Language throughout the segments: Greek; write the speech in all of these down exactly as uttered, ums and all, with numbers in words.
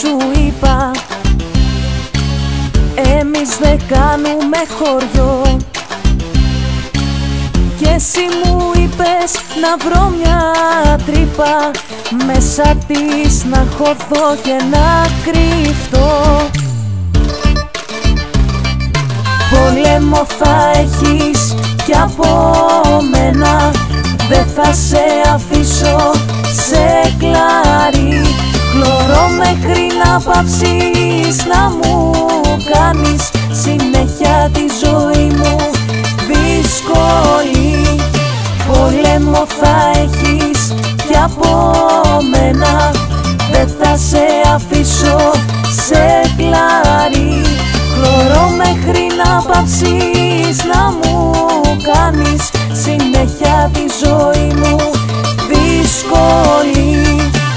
σου είπα, εμείς δεν κάνουμε χωριό. Κι εσύ μου είπες να βρω μια τρύπα μέσα της να χωθώ και να κρυφτώ. Πόλεμο θα έχεις κι από μένα, δεν θα σε αφήσω σε κλάρι. Χλωρώ μέχρι να πάψεις να μου κάνεις συνέχεια τη ζωή μου δύσκολη. Πόλεμο θα έχεις κι από μένα, δεν θα σε αφήσω σε κλάρι. Χλωρώ μέχρι να πάψεις να μου κάνεις συνέχεια τη ζωή μου δύσκολη.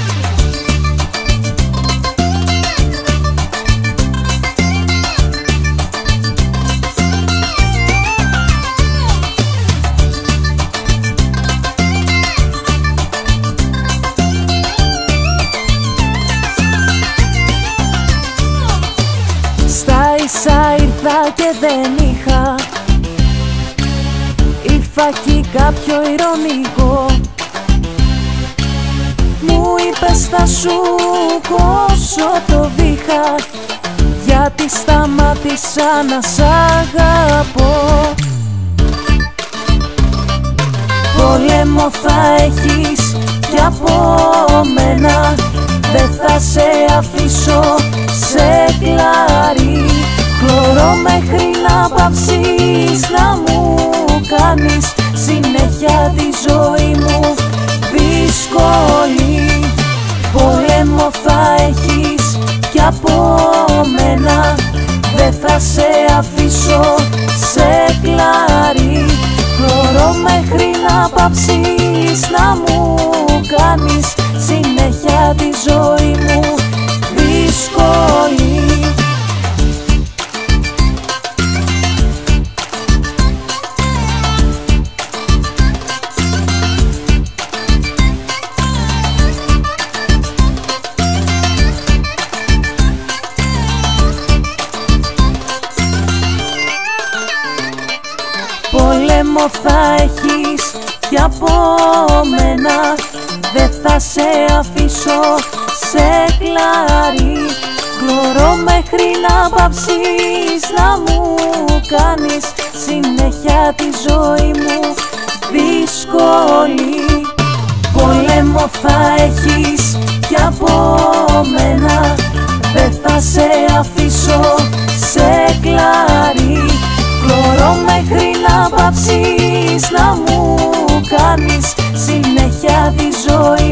Στα ίσα ήρθα και δεν είχα, ήρθα κι κάποιο ηρωνικό. Μου είπες θα σου κόψω το βήχα, γιατί σταμάτησα να σ' αγαπώ. Πόλεμο θα έχεις κι από μένα, δεν θα σε αφήσω σε κλάρι. Χλωρώ μέχρι να πάψεις να μου κάνεις συνέχεια τη ζωή μου δύσκολη. Πόλεμο θα έχεις κι από μένα, δεν θα σε αφήσω σε κλάρι. Χλωρώ μέχρι να πάψεις να μου κάνεις συνέχεια τη ζωή μου δύσκολη. Πόλεμο θα έχεις κι από μένα, δεν θα σε αφήσω σε κλάρι. Χλωρώ μέχρι να πάψεις να μου κάνεις συνέχεια τη ζωή μου δύσκολη. Πόλεμο θα έχεις κι από μένα, δεν θα σε αφήσω σε κλάρι. Χλωρώ μέχρι να πάψεις να μου κάνεις συνέχεια τη ζωή